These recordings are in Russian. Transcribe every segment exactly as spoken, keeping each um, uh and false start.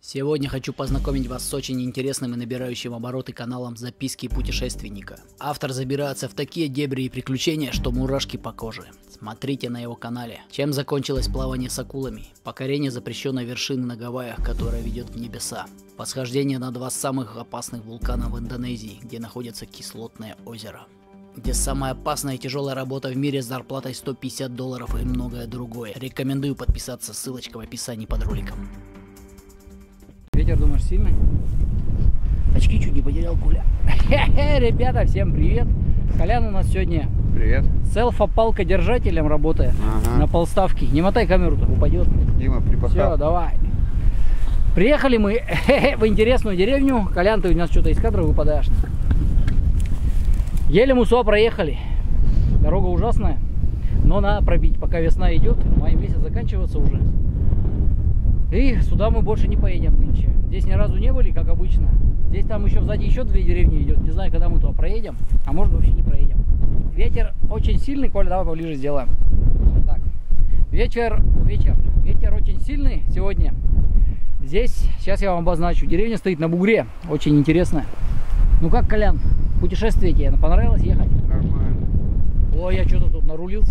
Сегодня хочу познакомить вас с очень интересным и набирающим обороты каналом «Записки путешественника». Автор забирается в такие дебри и приключения, что мурашки по коже. Смотрите на его канале. Чем закончилось плавание с акулами, покорение запрещенной вершины на Гавайях, которая ведет в небеса, восхождение на два самых опасных вулкана в Индонезии, где находится кислотное озеро, где самая опасная и тяжелая работа в мире с зарплатой сто пятьдесят долларов и многое другое. Рекомендую подписаться, ссылочка в описании под роликом. Ветер, думаешь, сильный? Очки чуть не потерял, Коля. Ребята, всем привет. Колян у нас сегодня привет. Селфа-палкодержателем работает, ага, на полставке. Не мотай камеру, так упадет. Дима, припахал. Все, давай. Приехали мы в интересную деревню. Колян, ты у нас что-то из кадра выпадаешь. Еле мусо проехали. Дорога ужасная, но надо пробить, пока весна идет. Май месяц заканчивается уже. И сюда мы больше не поедем нынче. Здесь ни разу не были, как обычно. Здесь там еще сзади еще две деревни идет. Не знаю, когда мы туда проедем, а может вообще не проедем. Ветер очень сильный, Коля, давай поближе сделаем. Так. Вечер, вечер, ветер очень сильный сегодня. Здесь, сейчас я вам обозначу. Деревня стоит на бугре, очень интересная. Ну как, Колян, путешествие тебе понравилось ехать? Нормально. Ой, я что-то тут нарулился.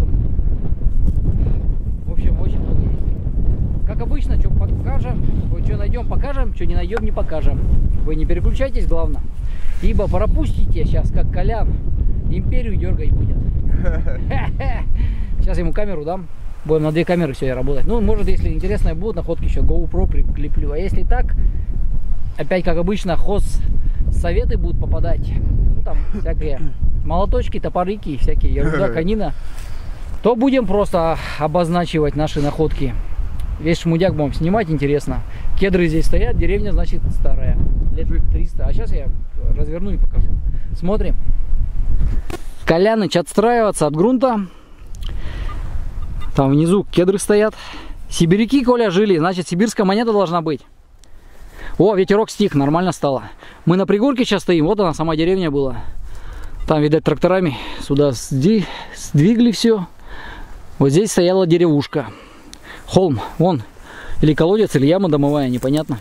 В общем, очень много есть. Как обычно, что покажем, что найдем, покажем, что не найдем, не покажем. Вы не переключайтесь, главное. Ибо пропустите сейчас, как Колян, империю дергать будет. Сейчас ему камеру дам. Будем на две камеры сегодня работать. Ну, может, если интересные будут находки, еще GoPro прикреплю. А если так, опять, как обычно, хоз советы будут попадать. Ну, там всякие молоточки, топорики, всякие ерунда, конина. То будем просто обозначивать наши находки. Весь шмудяк будем снимать, интересно. Кедры здесь стоят, деревня, значит, старая. Лет триста. А сейчас я разверну и покажу. Смотрим. Коляныч отстраиваться от грунта. Там внизу кедры стоят. Сибиряки, Коля, жили, значит, сибирская монета должна быть. О, ветерок стих, нормально стало. Мы на пригорке сейчас стоим, вот она, сама деревня была. Там, видать, тракторами сюда сдвигли все. Вот здесь стояла деревушка. Холм, вон, или колодец, или яма домовая, непонятно.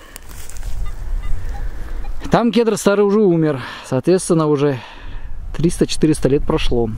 Там кедр старый уже умер, соответственно, уже триста-четыреста лет прошло.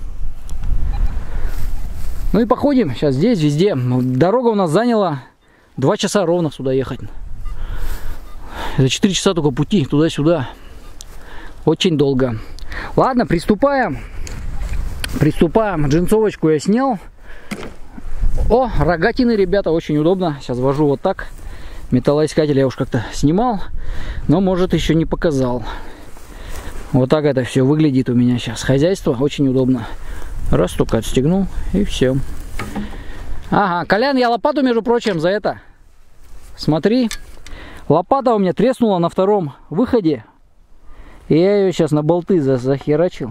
Ну и походим сейчас здесь, везде. Дорога у нас заняла два часа ровно сюда ехать. Это четыре часа только пути, туда-сюда. Очень долго. Ладно, приступаем. Приступаем. Джинсовочку я снял. О, рогатины, ребята, очень удобно. Сейчас вожу вот так. Металлоискатель я уж как-то снимал, но, может, еще не показал. Вот так это все выглядит у меня сейчас. Хозяйство очень удобно. Раз, только отстегнул, и все. Ага, Колян, я лопату, между прочим, за это. Смотри. Лопата у меня треснула на втором выходе. И я ее сейчас на болты захерачил.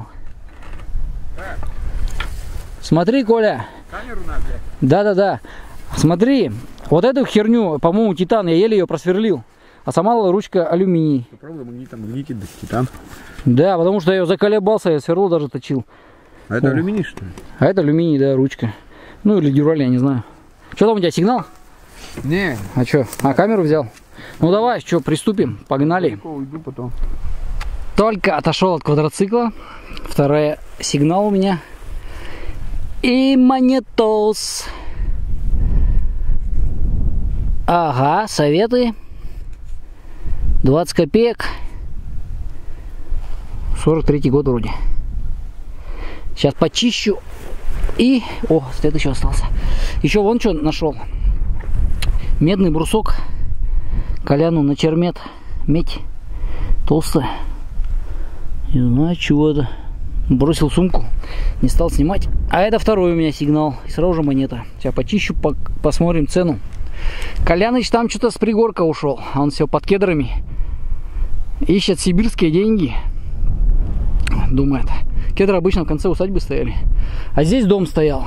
Смотри, Коля. Камеру надо. Да-да-да. Смотри, вот эту херню, по-моему, титан, я еле ее просверлил. А сама ручка алюминий. Правда, магнитом, магнитит, да, титан. Да, потому что я ее заколебался, я сверло даже точил. А это О. алюминий, что ли? А это алюминий, да, ручка. Ну или дюраль, я не знаю. Что там у тебя, сигнал? Не. А что? А, камеру взял? Ну давай, что, приступим, погнали. Уйду потом. Только отошел от квадроцикла. Вторая сигнал у меня. И монетос. Ага, советы. двадцать копеек. сорок третий год вроде. Сейчас почищу. И... О, след еще остался. Еще вон что нашел. Медный брусок. Коляну на чермет. Медь. Толстая. Не знаю, чего это. Бросил сумку. Не стал снимать. А это второй у меня сигнал. И сразу же монета. Сейчас почищу, по посмотрим цену. Коляныч там что-то с пригорка ушел. Он все под кедрами. Ищет сибирские деньги. Думает. Кедры обычно в конце усадьбы стояли. А здесь дом стоял.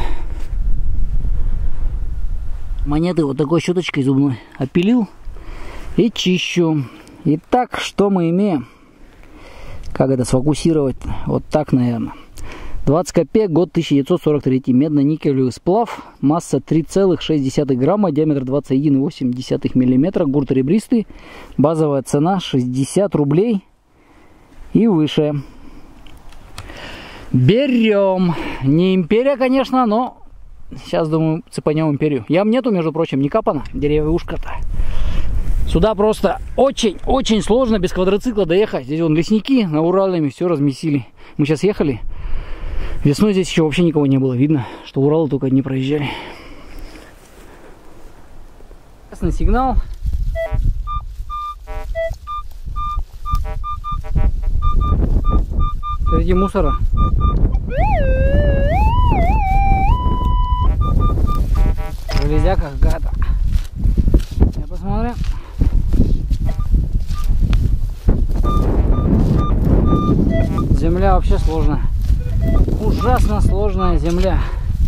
Монеты вот такой щеточкой зубной опилил. И чищу. Итак, что мы имеем? Как это сфокусировать? Вот так, наверное. двадцать копеек, год тысяча девятьсот сорок третий. Медно-никелевый сплав. Масса три целых шесть десятых грамма, диаметр двадцать один и восемь десятых миллиметра. Гурт ребристый. Базовая цена шестьдесят рублей и выше. Берем. Не империя, конечно, но сейчас, думаю, цепанем империю. Ям нету, между прочим, не капана. Деревушка-то. Сюда просто очень-очень сложно без квадроцикла доехать. Здесь вон лесники на Уралами все размесили. Мы сейчас ехали. Весной здесь еще вообще никого не было. Видно, что Уралы только не проезжали. Красный сигнал. Среди мусора. Железяка какая-то. Я посмотрю. Земля вообще сложная. Ужасно сложная земля.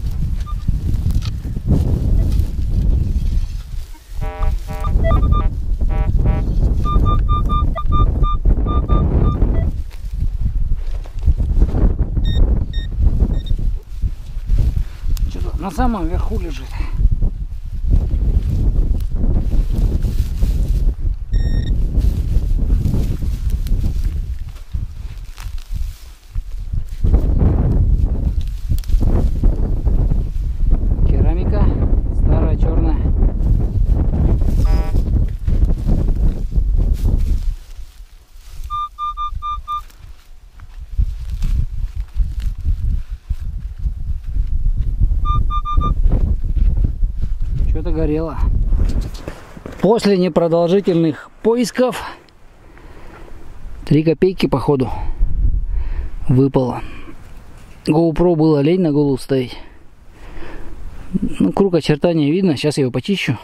Что-то на самом верху лежит. Что-то горело. После непродолжительных поисков три копейки походу выпало. GoPro было лень на голову ставить. Ну, круг очертания видно. Сейчас я его почищу.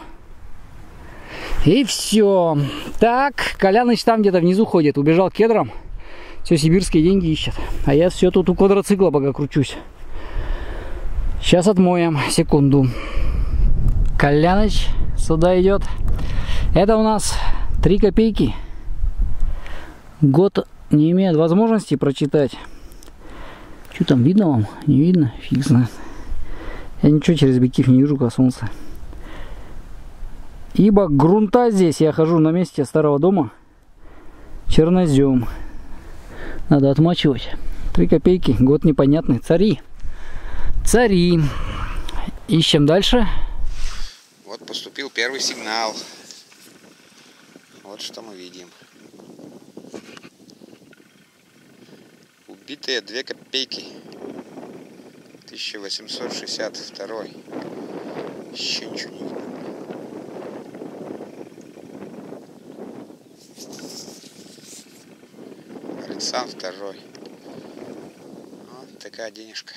И все. Так, Коляныч там где-то внизу ходит. Убежал к кедрам. Все сибирские деньги ищет. А я все тут у квадроцикла пока кручусь. Сейчас отмоем. Секунду. Коляныч сюда идет. Это у нас три копейки. Год не имеет возможности прочитать. Что там, видно вам? Не видно? Фиг знает. Я ничего через объектив не вижу, как солнце. Ибо грунта здесь, я хожу на месте старого дома, чернозем. Надо отмачивать. Три копейки, год непонятный. Цари. Цари. Ищем дальше. Вот поступил первый сигнал. Вот что мы видим. Убитые две копейки. тысяча восемьсот шестьдесят второй. Еще ничего не видно. Александр второй. Вот такая денежка.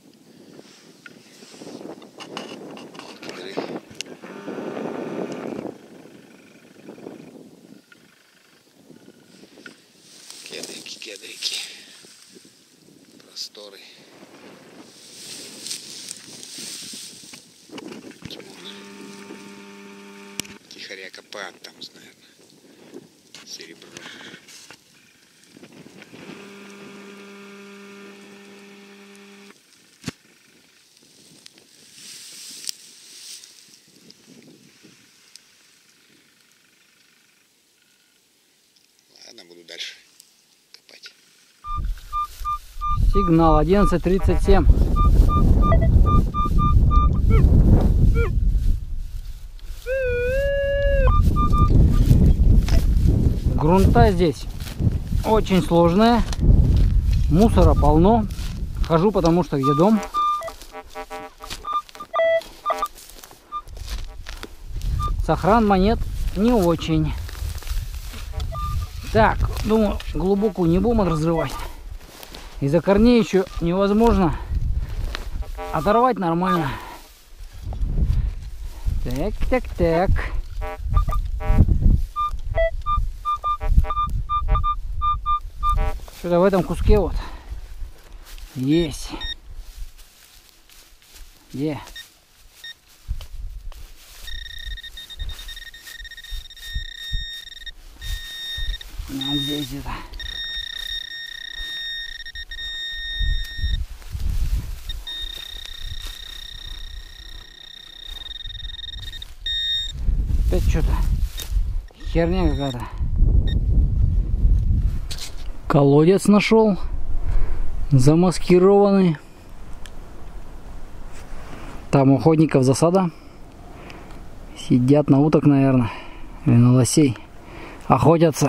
Кедрики, кедрики. Просторы. Тихоря копают там, наверное. Серебро. Ладно, буду дальше копать. Сигнал одиннадцать тридцать семь. Грунта здесь очень сложная. Мусора полно. Хожу, потому что где дом. Сохран монет не очень. Так, думаю, глубокую не будем разрывать. Из-за корней еще невозможно оторвать нормально. Так, так, так. Что-то в этом куске вот есть. Где? Вот здесь где-то. что-то. Херня какая-то. Колодец нашел. Замаскированный. Там у охотников засада. Сидят на уток, наверное. Или на лосей. Охотятся.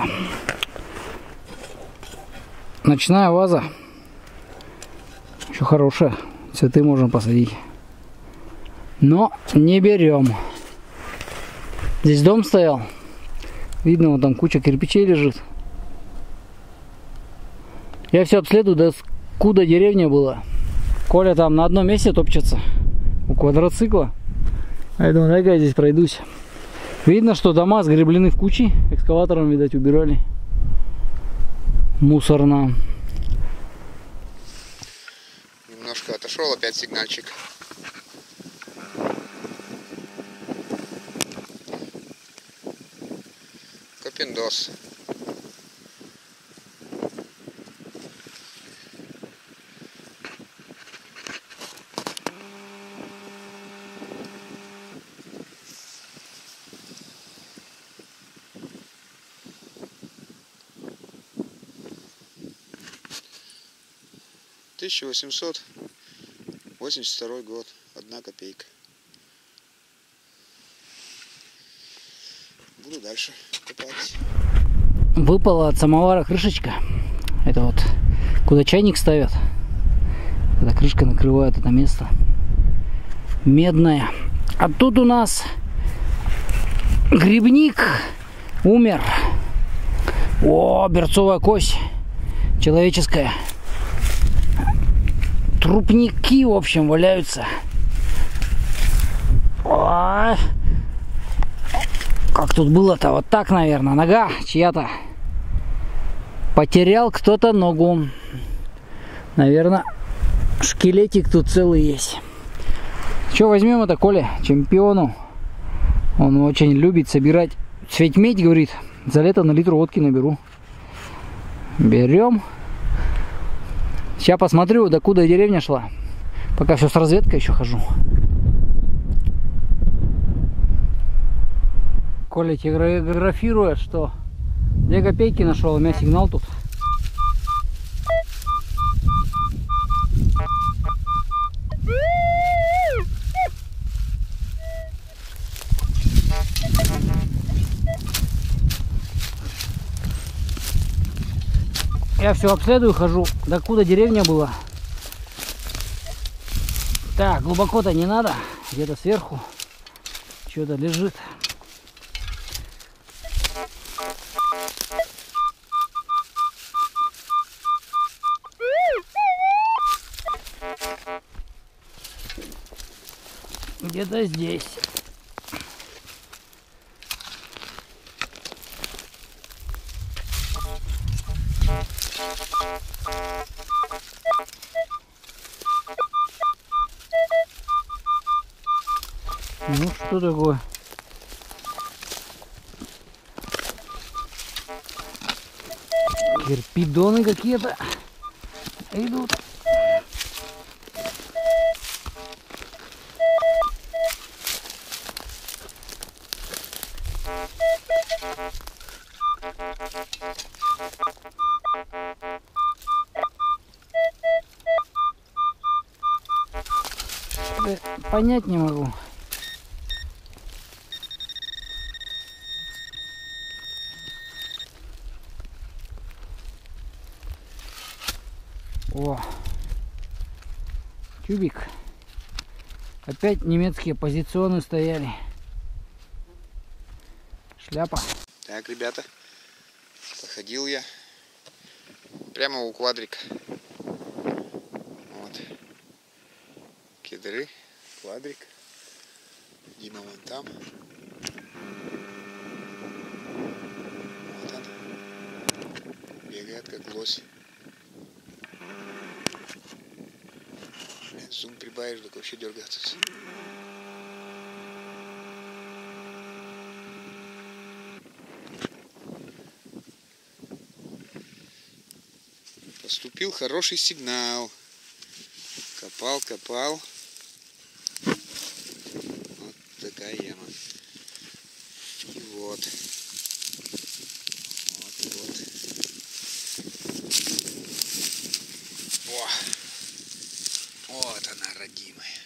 Ночная ваза. Еще хорошая. Цветы можно посадить. Но не берем. Здесь дом стоял. Видно, вот там куча кирпичей лежит. Я все обследую, до куда деревня была. Коля там на одном месте топчется. У квадроцикла. А я думаю, дай-ка я здесь пройдусь. Видно, что дома сгреблены в кучи. Экскаватором, видать, убирали. Мусорно. Немножко отошел, опять сигнальчик. Копиндос. тысяча восемьсот восемьдесят второй год, одна копейка. Буду дальше копать. Выпала от самовара крышечка. Это вот куда чайник ставят. Эта крышка накрывает это место. Медная. А тут у нас грибник умер. О, берцовая кость человеческая. Трупники, в общем, валяются. Ой. Как тут было-то? Вот так, наверное. Нога чья-то. Потерял кто-то ногу. Наверное, шкелетик тут целый есть. Что возьмем это, Коля? Чемпиону. Он очень любит собирать. Цветь-медь, говорит. За лето на литр водки наберу. Берем. Сейчас посмотрю, докуда деревня шла. Пока все с разведкой еще хожу. Коля телеграфирует, что две копейки нашел. У меня сигнал тут. Я все обследую, хожу. Докуда деревня была. Так, глубоко-то не надо. Где-то сверху что-то лежит. Где-то здесь. Ну что такое? Кирпидоны какие-то идут. Понять не могу. О, тюбик. Опять немецкие позиционы стояли. Шляпа. Так, ребята, походил я прямо у квадрика. Вот. Кедры, квадрик. Дима вон там. Вот он. Бегает как лось. Зум прибавишь, так вообще дергаться. Поступил хороший сигнал. Копал, копал. Вот такая яма. И вот. Вот, вот. О! Вот она, родимая.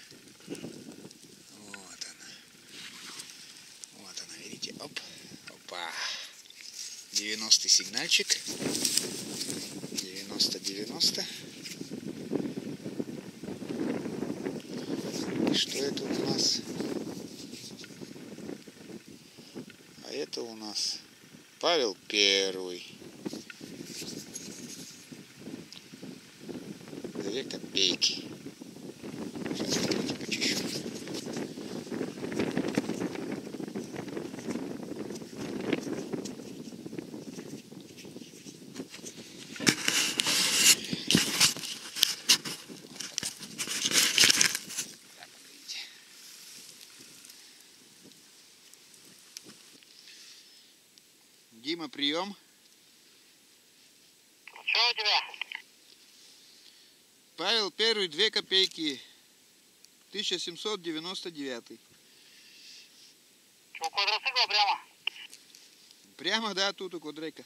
Вот она. Вот она, видите? Оп. Опа. девяностый сигнальчик. девяносто девяносто. И что это у нас? А это у нас Павел Первый. Две копейки. Сейчас давайте почищу. Дима, прием. Что у тебя? Павел Первый, две копейки. тысяча семьсот девяносто девятый. Что, квадроцикл прямо? Прямо, да, тут у Кудрейка.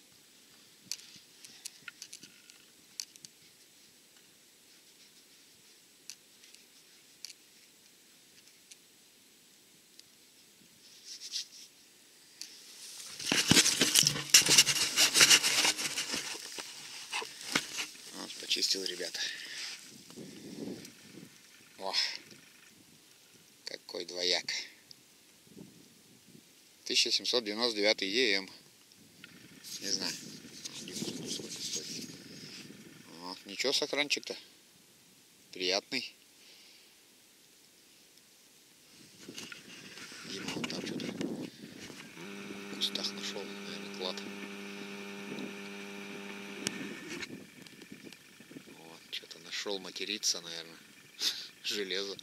Вот, почистил, ребята. О, какой двояк. тысяча семьсот девяносто девятый ЕМ. Не знаю, сколько стоит. О, ничего, сохранчик-то приятный. Дима вот там что-то в кустах нашел, наверное, клад. Вот, что-то нашел, материться, наверное. Железо.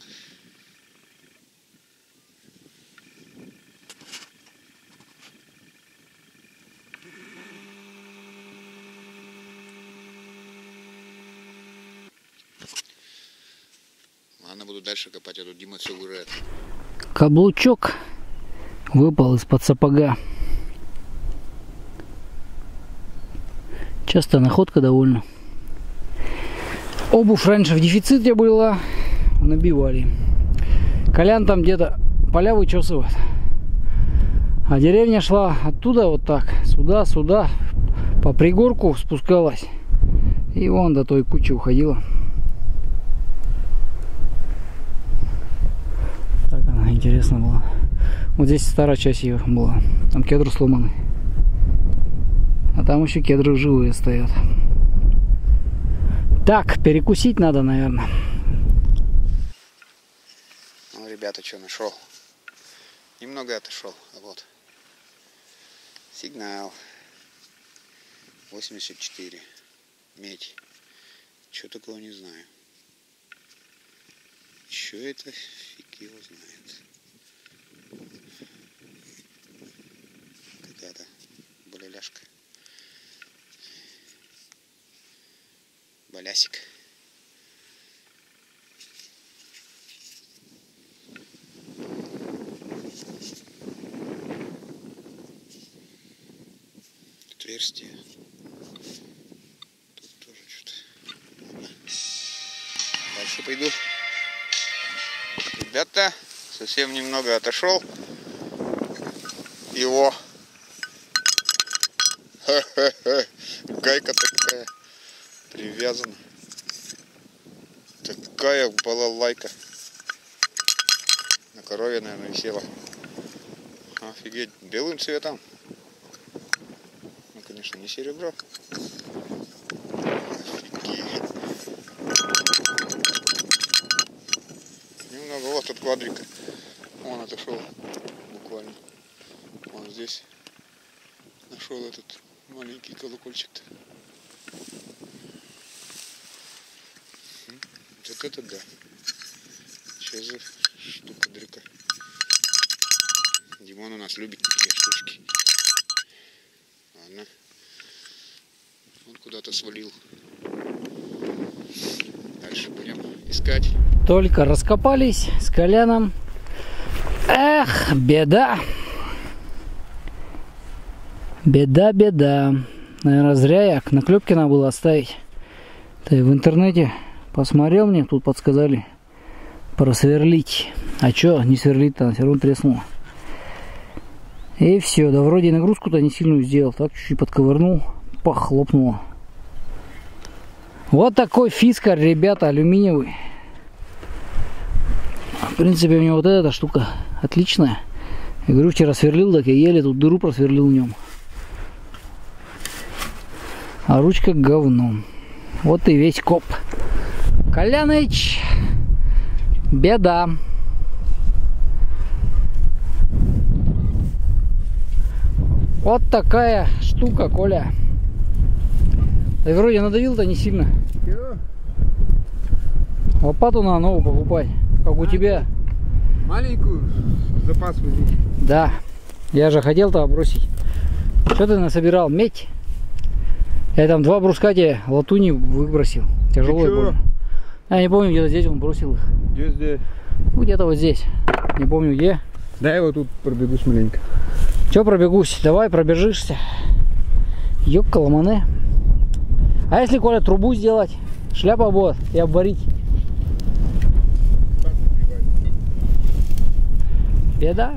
Ладно, буду дальше копать, а тут Дима все вырывает. Каблучок выпал из-под сапога. Частая находка довольно. Обувь раньше в дефиците была, набивали. Колян там где-то поля вычесывает. А деревня шла оттуда вот так, сюда, сюда, по пригорку спускалась. И вон до той кучи уходила. Так она интересно была. Вот здесь старая часть ее была. Там кедры сломаны. А там еще кедры живые стоят. Так, перекусить надо, наверное. Ну, ребята, что нашел? Немного отошел. Вот. Сигнал. восемьдесят четыре. Медь. Что такого не знаю. Что это? Фиг его знает. Какая-то баляляшка. Балясик. Отверстие. Тут тоже что-то. Дальше пойду. Ребята, совсем немного отошел. Его. Ха-ха-ха. Гайка такая. Привязана. Такая балалайка. На корове, наверное, висела. Офигеть. Белым цветом. Ну, конечно, не серебро. Офигеть. Немного. Вот тут квадрика. Он отошел буквально. Вот здесь нашел этот маленький колокольчик-то. Вот это да. Что за штука дрыка. Димон у нас любит такие штучки. Ладно. Он куда-то свалил. Дальше будем искать. Только раскопались с Коляном. Эх, беда. Беда, беда. Наверное, зря я на клепке надо было оставить. Ты в интернете посмотрел, мне тут подсказали просверлить. А чё, не сверлить-то, все равно треснуло. И все, да вроде нагрузку-то не сильную сделал. Так чуть-чуть подковырнул, похлопнуло. Вот такой фискарь, ребята, алюминиевый. В принципе, у меня вот эта штука отличная. Я говорю, вчера сверлил, так я еле тут дыру просверлил в нем. А ручка говно. Вот и весь коп. Коляныч, беда. Вот такая штука, Коля. Да и вроде надавил-то не сильно. Лопату надо новую покупать, как у тебя. Маленькую запас возить. Да, я же хотел-то бросить. Что ты насобирал? Медь? Я там два бруска тебе латуни выбросил. Тяжело и больно. Я не помню, где-то здесь он бросил их. Где здесь? Ну, где-то вот здесь. Не помню где. Да, я вот тут пробегусь маленько. Че пробегусь? Давай пробежишься. Ёпка ломане. А если, Коля, трубу сделать? Шляпа будет и обварить. Беда.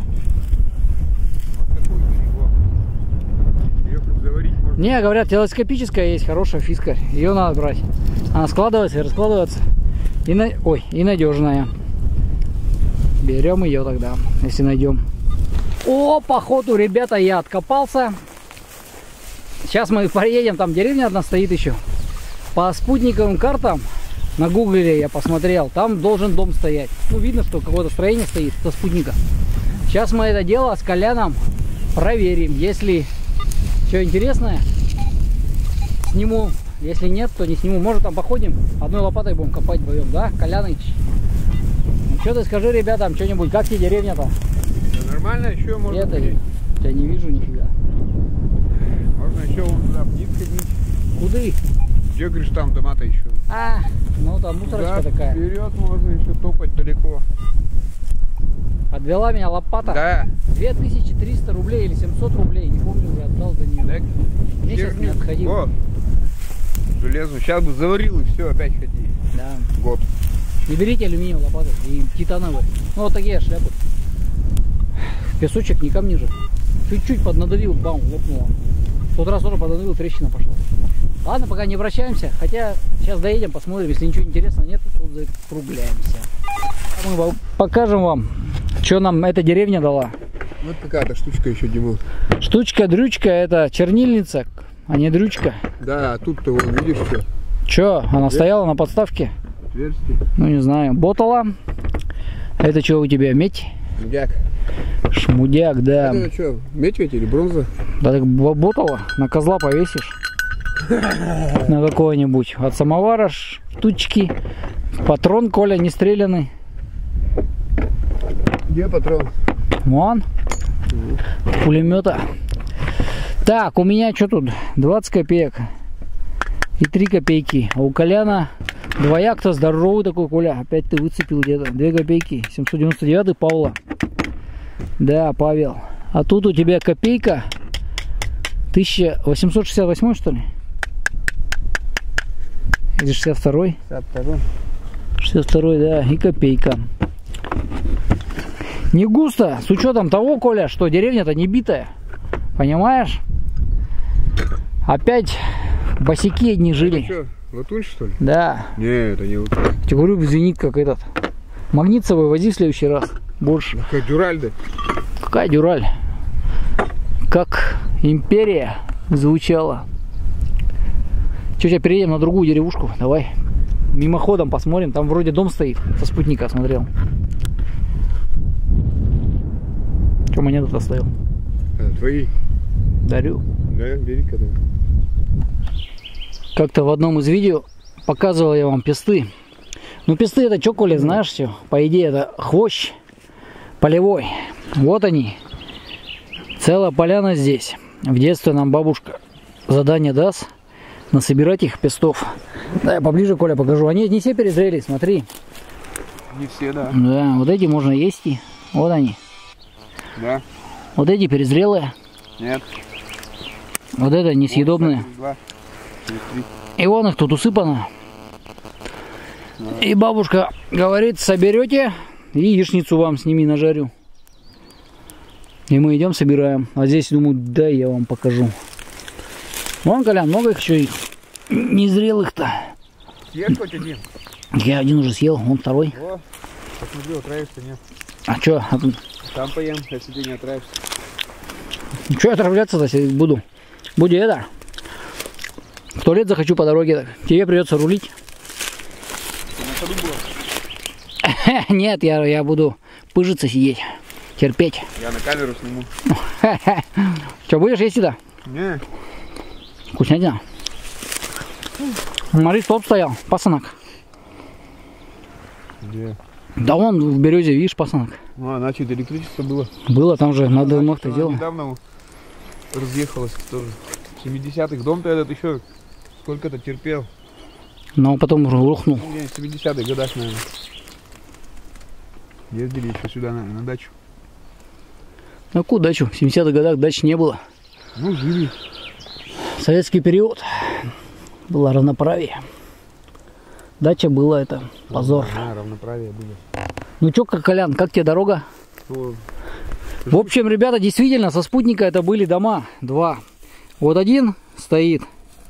Не, говорят, телескопическая есть, хорошая фискарь. Ее надо брать. Она складывается и раскладывается. И на... Ой, и надежная. Берем ее тогда, если найдем. О, походу, ребята, я откопался. Сейчас мы поедем, там деревня одна стоит еще. По спутниковым картам на гугле я посмотрел, там должен дом стоять. Ну, видно, что какое-то строение стоит со спутника. Сейчас мы это дело с Коляном проверим. Если что интересное, сниму. Если нет, то не сниму. Может, там походим, одной лопатой будем копать вдвоем, да, Коляныч? Ну, что ты скажи ребятам, что-нибудь, как тебе деревня-то? Да нормально, еще можно. Это, я не вижу нифига. Можно еще вон туда вниз ходить. Куды? Где, говоришь, там дома-то еще? А, ну там мусорочка туда такая. Вперед можно еще топать далеко. Подвела меня лопата. Да. две тысячи триста рублей или семьсот рублей, не помню, уже отдал за нее. Так, Месяц не отходил. О, железную. Сейчас бы заварил и все, опять ходи. Да. Год. Не берите алюминиевые лопаты и титановые. Ну вот такие шляпы. Песочек не камни же. Чуть-чуть поднадавил, бам, лопнуло. В тот раз тоже поднадавил, трещина пошла. Ладно, пока не обращаемся. Хотя сейчас доедем, посмотрим. Если ничего интересного нет, то тут закругляемся. Мы покажем вам, что нам эта деревня дала. Вот какая-то штучка еще, Дима. Штучка-дрючка, это чернильница, а не дрючка. Да, а тут-то вон, видишь что? Че, она стояла на подставке? Отверстие. Ну не знаю. Ботала. Это что у тебя, медь? Мудяк. Шмудяк, да. Это что, медь ведь или бронза? Да так ботала, на козла повесишь. На какой-нибудь. От самовара штучки. Патрон, Коля, не стреляный. Где патрон? Вон. Угу. Пулемета. Так, у меня что тут? двадцать копеек. И три копейки. А у Коляна двояк-то здоровый такой, Коля. Опять ты выцепил где-то. две копейки. семьсот девяносто девятый Павла. Да, Павел. А тут у тебя копейка. тысяча восемьсот шестьдесят восемь, что ли? Или шестьдесят второй? шестьдесят второй. шестьдесят второй, да. И копейка. Не густо. С учетом того, Коля, что деревня-то не битая. Понимаешь? Опять босяки одни жили. Это что, латунь, что ли? Да. Не, это не латунь. Я говорю, звенит как этот. Магнитцевый вози в следующий раз. Больше. Какая дюраль, да? Какая дюраль? Как империя звучала. Че, сейчас переедем на другую деревушку. Давай. Мимоходом посмотрим. Там вроде дом стоит. Со спутника смотрел. Че, монету оставил? Это твои. Дарю. Да, бери-ка. Как-то в одном из видео показывал я вам песты. Ну, песты это что, Коля, знаешь все? По идее, это хвощ полевой. Вот они. Целая поляна здесь. В детстве нам бабушка задание даст насобирать их пестов. Да, я поближе, Коля, покажу. Они не все перезрели, смотри. Не все, да. Да, вот эти можно есть. И вот они. Да. Вот эти перезрелые. Нет. Вот это несъедобные. И вон их тут усыпано. И бабушка говорит, соберете, яичницу вам с ними нажарю. И мы идем, собираем. А здесь, думаю, да, я вам покажу. Вон, Колян, много их еще, их незрелых-то. Съешь хоть один? Я один уже съел, вон второй. О, посмотри, отравишься, нет? А что? Там поем, если ты не отравишься. Что отравляться-то, если буду? Буду это. В туалет захочу по дороге. Тебе придется рулить. Нет, я, я буду пыжиться сидеть. Терпеть. Я на камеру сниму. Что, будешь есть-то? Не. Вкуснятина. Смотри, стоп стоял, пасынок. Где? Да вон в березе, видишь, пасынок. А, значит, электричество было. Было, там же надо давно это дело. Недавно разъехалось тоже. В семидесятых дом-то этот еще сколько-то терпел. Но потом уже рухнул. Ну, в семидесятых годах, наверное. Ездили еще сюда, наверное, на дачу. На какую дачу? В семидесятых годах дач не было. Ну, жили. Советский период. Было равноправие. Дача была это позор. Да, равноправие было. Ну чё, как, Колян, как тебе дорога? Что? В общем, ребята, действительно, со спутника это были дома. Два. Вот один стоит.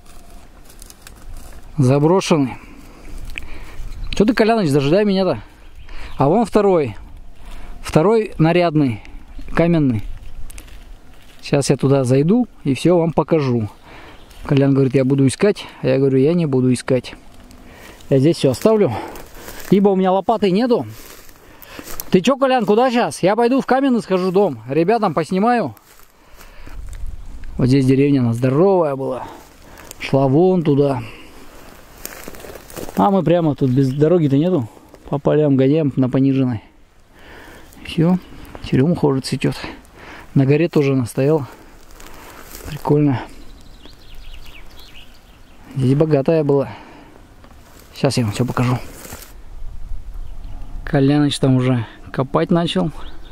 Заброшенный. Что ты, Коляныч, зажидай меня-то. А вон второй. Второй нарядный. Каменный. Сейчас я туда зайду и все вам покажу. Колян говорит, я буду искать. А я говорю, я не буду искать. Я здесь все оставлю. Либо у меня лопаты нету. Ты чё, Колян, куда сейчас? Я пойду в каменный схожу дом. Ребятам поснимаю. Вот здесь деревня, она здоровая была. Шла вон туда. А мы прямо тут без дороги-то нету. По полям гоняем на пониженной. Все. Черемуха уже цветет. На горе тоже она стояла. Прикольно. Здесь богатая была. Сейчас я вам все покажу. Коляныч там уже копать начал.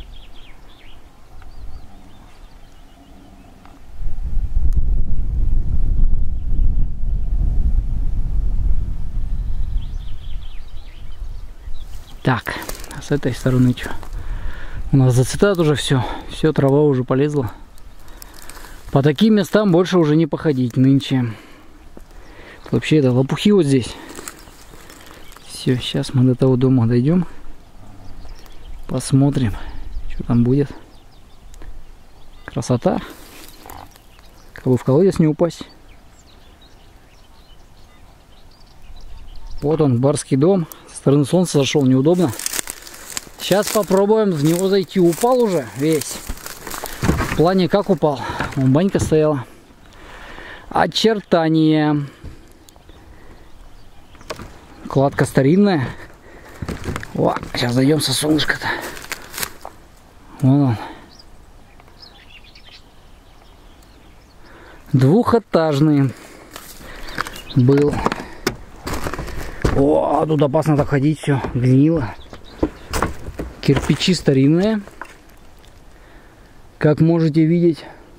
Так, а с этой стороны что? У нас зацветает уже все. Все, трава уже полезла. По таким местам больше уже не походить нынче. Вообще это лопухи вот здесь. Все, сейчас мы до того дома дойдем. Посмотрим, что там будет. Красота. Как бы в колодец не упасть. Вот он, барский дом. Со стороны солнца зашел, неудобно. Сейчас попробуем в него зайти. Упал уже весь. В плане как упал. Вон банька стояла. Очертания. Кладка старинная. О, сейчас зайдем со солнышка-то. Вон он. Двухэтажный был. О, тут опасно так ходить, все гнило. Кирпичи старинные. Как можете видеть.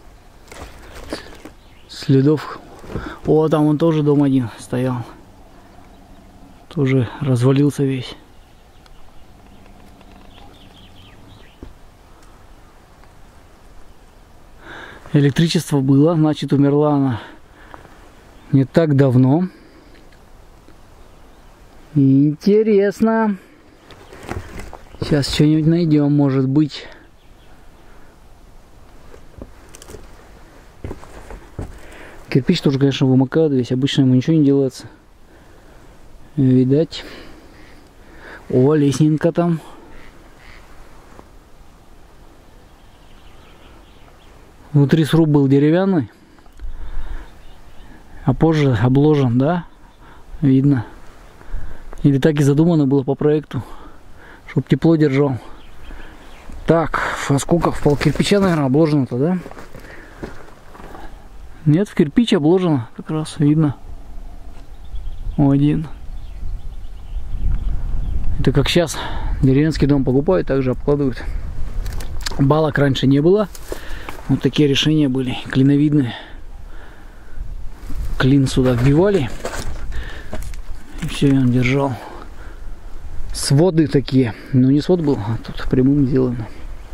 Следов. О, там он тоже дом один стоял. Тоже развалился весь. Электричество было, значит, умерла она не так давно. Интересно. Сейчас что-нибудь найдем, может быть. Кирпич тоже, конечно, вымокает весь. Обычно ему ничего не делается. Видать. О, лестнинка там. Внутри сруб был деревянный, а позже обложен, да? Видно. Или так и задумано было по проекту, чтобы тепло держал. Так, а сколько в пол кирпича, наверное, обложено-то, да? Нет, в кирпич обложено, как раз видно. О, один. Это как сейчас деревенский дом покупают, также обкладывают. Балок раньше не было. Вот такие решения были, клиновидные. клин сюда вбивали. И все, он держал. Своды такие. Ну не свод был, а тут прямым сделано.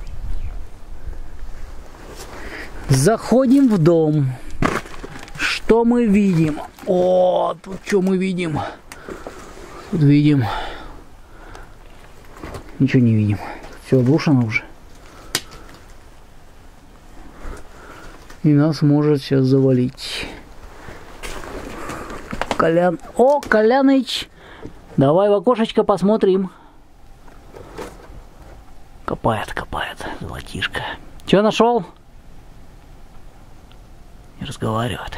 Заходим в дом. Что мы видим? О, тут что мы видим? Тут видим. Ничего не видим. Все обрушено уже. И нас может сейчас завалить. Колян. О, Коляныч! Давай в окошечко посмотрим. Копает, копает, золотишко. Че нашел? Не разговаривает.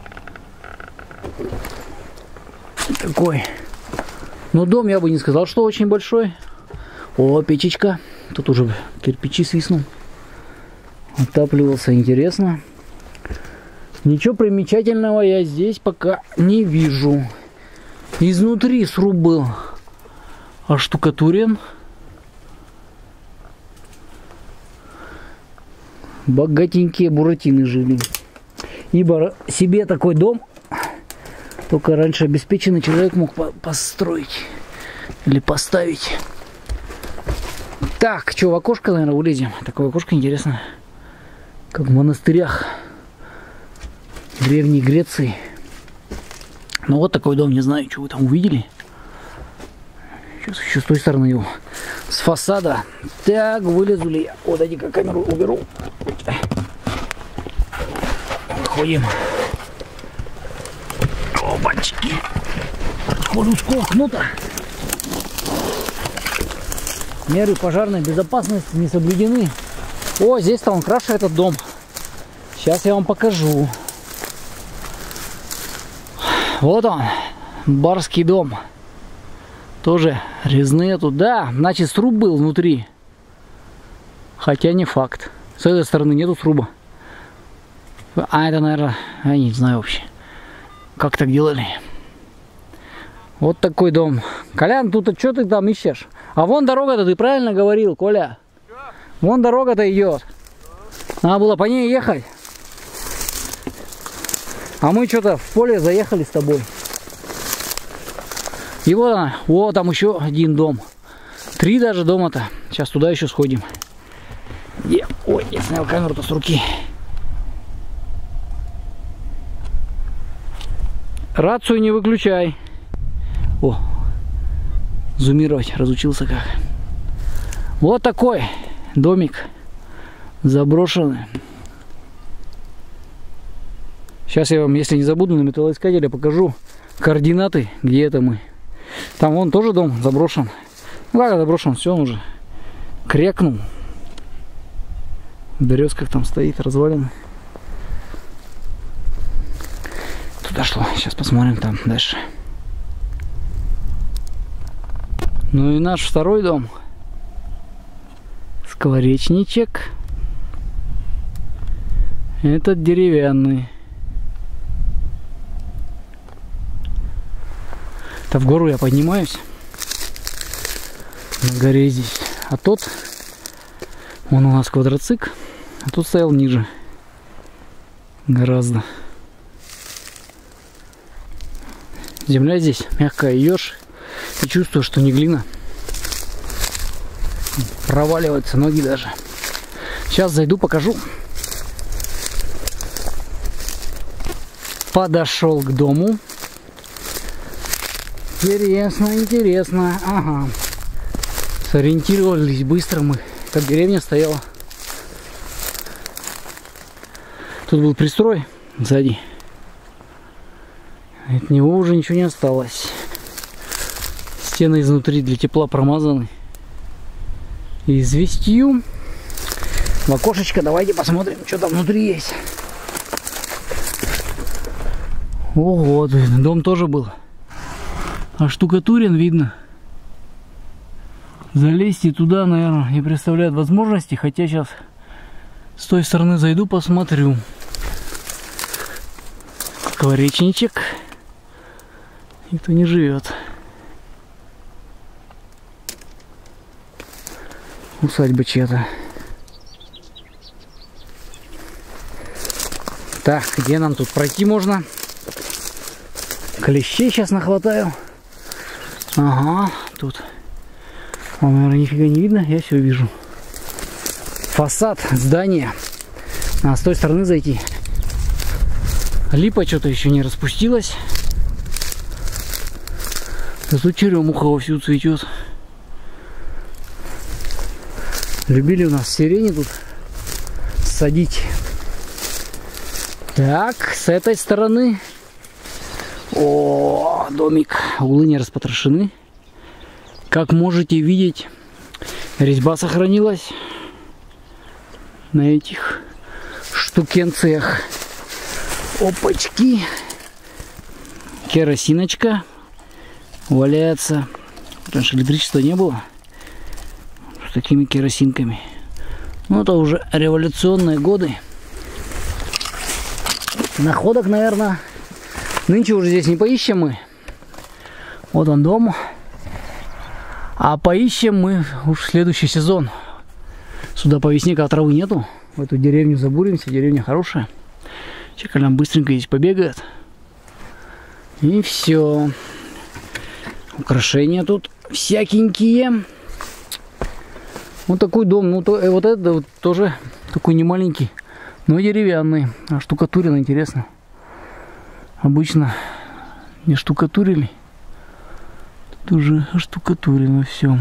Такой. Но дом я бы не сказал, что очень большой. О, печечка. Тут уже кирпичи свистнул. Отапливался, интересно. Ничего примечательного я здесь пока не вижу. Изнутри сруб был оштукатурен. Богатенькие буратины жили. Ибо себе такой дом только раньше обеспеченный человек мог по построить или поставить. Так, что, в окошко, наверное, улезем. Такое окошко интересное. Как в монастырях Древней Греции. Ну вот такой дом, не знаю, что вы там увидели. Сейчас еще с той стороны его. С фасада. Так, вылезу ли я. Вот, дайте-ка камеру уберу. Выходим. Опачки. Подходу с окна-то. Меры пожарной безопасности не соблюдены. О, здесь-то он краше, этот дом. Сейчас я вам покажу. Вот он, барский дом. Тоже резные тут. Да, значит, сруб был внутри. Хотя не факт. С этой стороны нету сруба. А это, наверное, я не знаю вообще, как так делали. Вот такой дом. Колян, тут что ты там ищешь? А вон дорога-то, ты правильно говорил, Коля. Вон дорога-то идет. Надо было по ней ехать. А мы что-то в поле заехали с тобой. И вот она. Вот там еще один дом. Три даже дома-то. Сейчас туда еще сходим. Где? Ой, я снял камеру-то с руки. Рацию не выключай. О, зумировать разучился как. Вот такой домик заброшенный. Сейчас я вам, если не забуду, на металлоискателе покажу координаты, где это мы. Там вон тоже дом заброшен. Ну как заброшен, все, он уже крякнул. В березках там стоит, развалины. Туда шло, сейчас посмотрим там дальше. Ну и наш второй дом. Скворечничек. Этот деревянный. Это в гору я поднимаюсь. На горе здесь. А тот, он у нас квадроцикл, а тут стоял ниже. Гораздо. Земля здесь мягкая, идешь и чувствую, что не глина. Проваливаются ноги даже. Сейчас зайду, покажу. Подошел к дому. Интересно, интересно. Ага. Сориентировались быстро мы, как деревня стояла. Тут был пристрой сзади. От него уже ничего не осталось. Стены изнутри для тепла промазаны известью. В окошечко давайте посмотрим, что там внутри есть. Ого, дом тоже был оштукатурен, видно. Залезть и туда, наверное, не представляет возможности. Хотя сейчас с той стороны зайду, посмотрю. Скворечничек. Никто не живет. Усадьба чья-то. Так, где нам тут пройти можно? Клещей сейчас нахватаю. Ага, тут. Вам, наверное, нифига не видно, я все вижу. Фасад здания. А с той стороны зайти. Липа что-то еще не распустилась. Да тут черемуха вовсю цветет. Любили у нас сирени тут садить. Так, с этой стороны. О, домик. Углы не распотрошены. Как можете видеть, резьба сохранилась на этих штукенциях. Опачки. Керосиночка валяется. Раньше электричества не было. С такими керосинками. Ну, это уже революционные годы. Находок, наверное, нынче уже здесь не поищем мы. Вот он дом. А поищем мы уж следующий сезон. Сюда по весне, когда травы нету. В эту деревню забуримся. Деревня хорошая. Сейчас нам быстренько здесь побегает. И все. Украшения тут всякенькие. Вот такой дом. Ну, то, э, вот это вот тоже такой не маленький, но деревянный. А штукатурено, интересно. Обычно не штукатурили. Тут уже штукатурено все.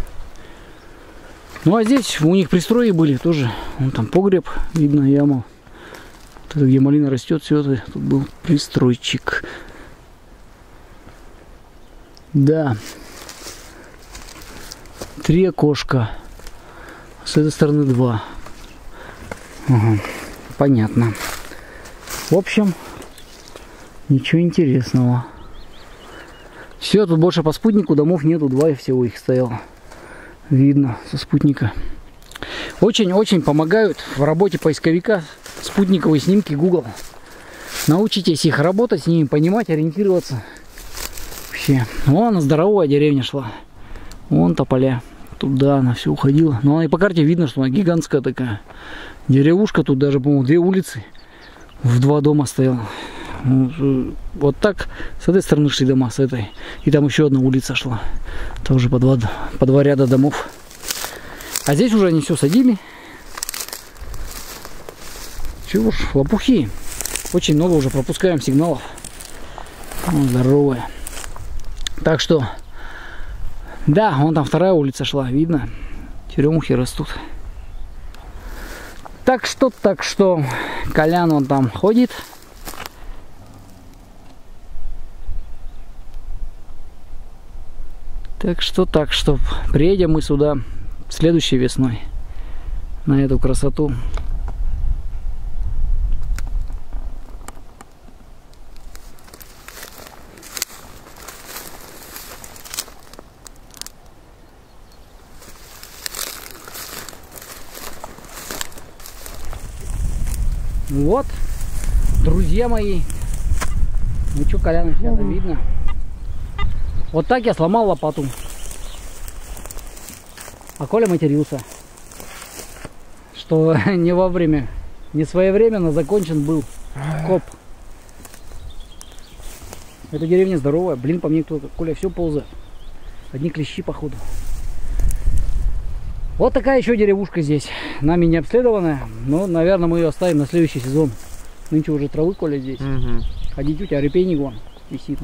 Ну а здесь у них пристрои были тоже. Вон там погреб, видно яма. Вот это, где малина растет, все это. Тут был пристройчик. Да. Три окошка. С этой стороны два. Ага. Понятно. В общем, ничего интересного. Все, тут больше по спутнику домов нету. Два и всего их стояло. Видно со спутника. Очень-очень помогают в работе поисковика спутниковые снимки Google. Научитесь их работать с ними, понимать, ориентироваться. Вообще. Вон она здоровая деревня шла. Вон тополя. Туда она все уходила. Но она и по карте видно, что она гигантская такая. Деревушка. Тут даже, по-моему, две улицы. В два дома стояла. Вот так. С этой стороны шли дома, с этой. И там еще одна улица шла. Тоже по два, по два ряда домов. А здесь уже они все садили. Чего ж, лопухи. Очень много уже пропускаем сигналов. Ну, здоровые. Так что, да, вон там вторая улица шла, видно. Черемухи растут. Так что, так что, Колян вон там ходит. Так что, так что, приедем мы сюда следующей весной на эту красоту. Вот, друзья мои, ну что, Коляна, сейчас угу. Видно. Вот так я сломал лопату. А Коля матерился, что не вовремя, не своевременно закончен был коп. Эта деревня здоровая. Блин, по мне кто-то, Коля, все ползает. Одни клещи, походу. Вот такая еще деревушка здесь. Нами не обследованная, но, наверное, мы ее оставим на следующий сезон. Нынче уже травы, Коля, здесь. Угу. Ходите, у тебя репейник вон висит.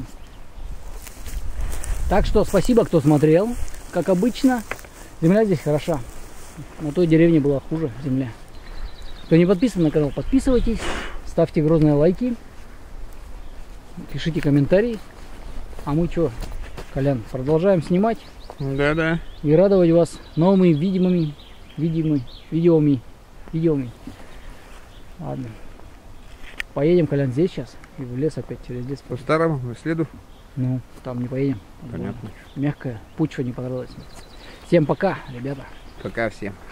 Так что спасибо, кто смотрел. Как обычно, земля здесь хороша. На той деревне была хуже земля. Кто не подписан на канал, подписывайтесь. Ставьте грозные лайки. Пишите комментарии. А мы что, Колян, продолжаем снимать. Да-да. И радовать вас новыми видимыми, видимыми, видеоми, видеоми. Ладно. Поедем, Колян, здесь сейчас. И в лес опять через лес. По старому, по следу? Ну, там не поедем. Понятно. Мягкая, почва не понравилась. Всем пока, ребята. Пока всем.